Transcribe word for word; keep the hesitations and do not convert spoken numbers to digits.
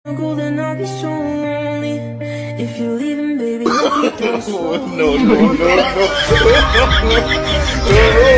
Then I'll be so lonely. If you're leaving, baby, let me down slowly. No, no, no, no.